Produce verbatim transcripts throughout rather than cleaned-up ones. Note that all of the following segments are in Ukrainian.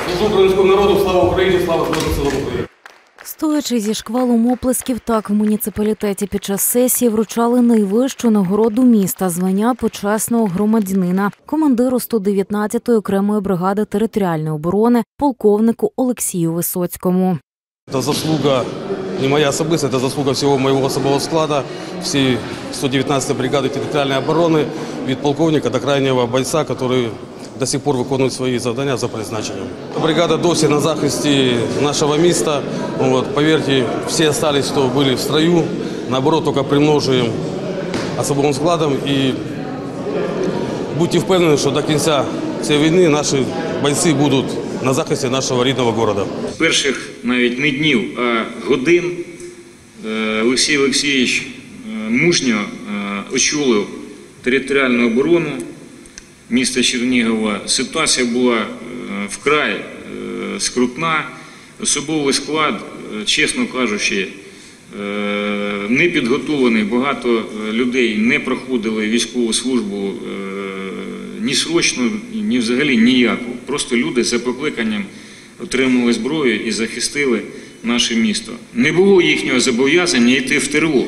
Служу українському народу, слава Україні, слава Збройним силам України. Стоячи зі шквалом оплесків, так в муніципалітеті під час сесії вручали найвищу нагороду міста – звання почесного громадянина командиру сто дев'ятнадцятої окремої бригади територіальної оборони полковнику Олексію Висоцькому. Це заслуга не моя особиста, це заслуга всього моєго особового складу, всієї сто дев'ятнадцятої бригади територіальної оборони, від полковника до крайнього бойця, який до сих пор виконують свої завдання за призначенням. Бригада досі на захисті нашого міста. Вот, повірте, всі залишились, хто були в строю. Наоборот, тільки примножуємо особовим складом. І будьте впевнені, що до кінця цієї війни наші бойці будуть на захисті нашого рідного міста. Перших навіть не днів, а годин Олексій Олексійович мужньо очолив територіальну оборону міста Чернігова. Ситуація була вкрай скрутна. Особовий склад, чесно кажучи, не підготовлений. Багато людей не проходили військову службу ні срочно, ні взагалі ніяку. Просто люди за покликанням отримали зброю і захистили наше місто. Не було їхнього зобов'язання йти в ТРО.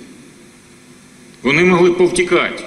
Вони могли повтікати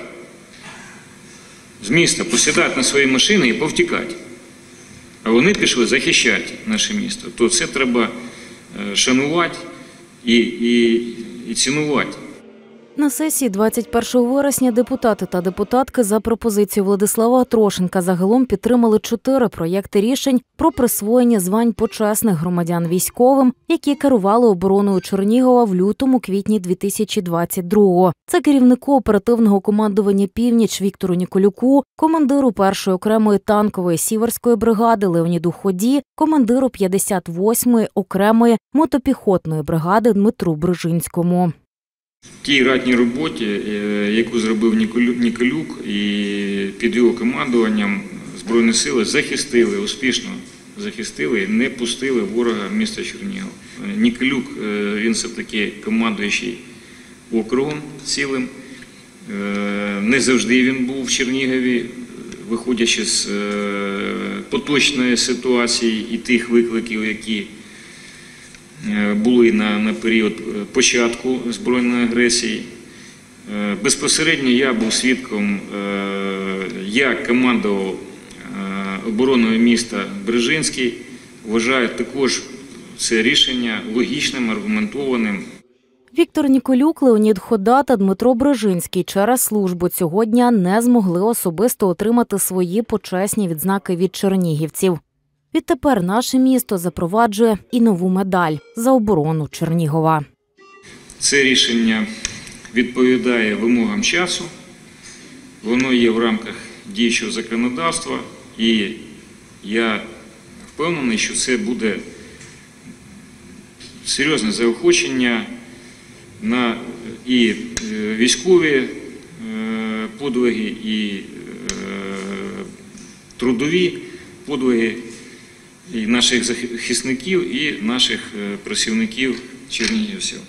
з міста, посідати на свої машини і повтікати. А вони пішли захищати наше місто. То це треба шанувати і, і, і цінувати. На сесії двадцять першого вересня депутати та депутатки за пропозицією Владислава Трошенка загалом підтримали чотири проєкти рішень про присвоєння звань почесних громадян військовим, які керували обороною Чернігова в лютому-квітні дві тисячі двадцять другого. Це керівнику оперативного командування «Північ» Віктору Ніколюку, командиру першої окремої танкової сіверської бригади Леоніду Ході, командиру п'ятдесят восьмої окремої мотопіхотної бригади Дмитру Брижинському. Тій ратній роботі, яку зробив Ніколюк, і під його командуванням Збройні сили захистили, успішно захистили і не пустили ворога в місто Чернігів. Ніколюк, він все-таки командуючий округом цілим. Не завжди він був в Чернігові, виходячи з поточної ситуації і тих викликів, які були на, на період початку збройної агресії. Безпосередньо я був свідком, як командував обороною міста Брижинський. Вважаю також це рішення логічним, аргументованим. Віктор Ніколюк, Леонід Хода та Дмитро Брижинський через службу цього дня не змогли особисто отримати свої почесні відзнаки від чернігівців. Відтепер наше місто запроваджує і нову медаль за оборону Чернігова. Це рішення відповідає вимогам часу, воно є в рамках діючого законодавства, і я впевнений, що це буде серйозне заохочення на і військові подвиги, і трудові подвиги і наших захисників, і наших працівників чернігівців.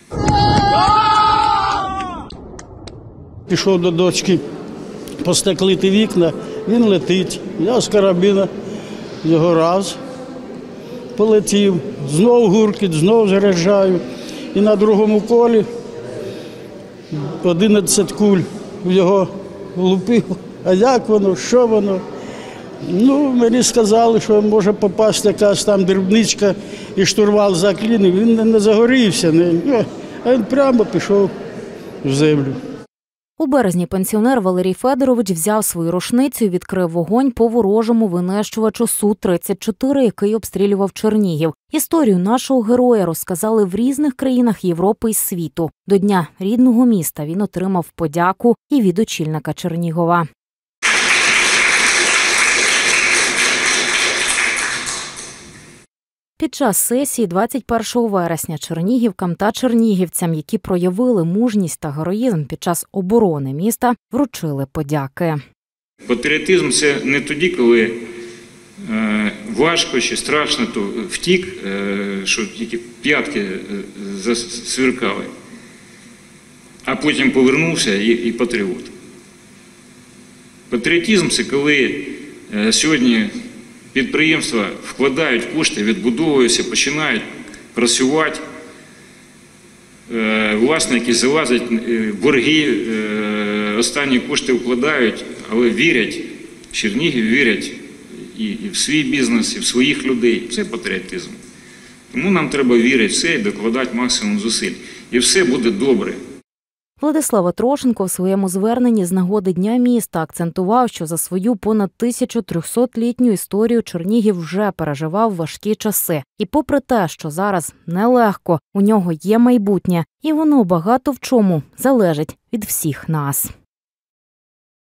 Пішов до дочки постеклити вікна, він летить. Я з карабіна його раз полетів, знов гуркіт, знов заряджаю. І на другому колі одинадцять куль в його влупив. А як воно, що воно? Ну, мені сказали, що може попасти якась там дрібничка і штурвал заклинив. Він не загорівся, не, а він прямо пішов в землю. У березні пенсіонер Валерій Федорович взяв свою рушницю і відкрив вогонь по ворожому винищувачу Су тридцять чотири, який обстрілював Чернігів. Історію нашого героя розказали в різних країнах Європи і світу. До Дня рідного міста він отримав подяку і від очільника Чернігова. Під час сесії двадцять першого вересня чернігівкам та чернігівцям, які проявили мужність та героїзм під час оборони міста, вручили подяки. Патріотизм – це не тоді, коли е, важко чи страшно, то втік, е, що тільки п'ятки засвіркали, а потім повернувся і, і патріот. Патріотизм – це коли е, сьогодні Підприємства вкладають кошти, відбудовуються, починають працювати. Власники залазять в борги, останні кошти вкладають, але вірять, в Чернігів вірять і в свій бізнес, і в своїх людей. Це патріотизм. Тому нам треба вірити в це і докладати максимум зусиль. І все буде добре. Владислав Атрошенко в своєму зверненні з нагоди Дня міста акцентував, що за свою понад тисячу трьохсотлітню історію Чернігів вже переживав важкі часи. І попри те, що зараз нелегко, у нього є майбутнє, і воно багато в чому залежить від всіх нас.